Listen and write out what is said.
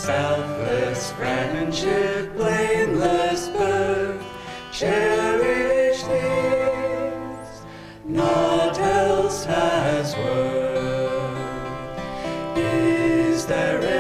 selfless friendship, blameless birth. Cherish these, naught else has worth. Is there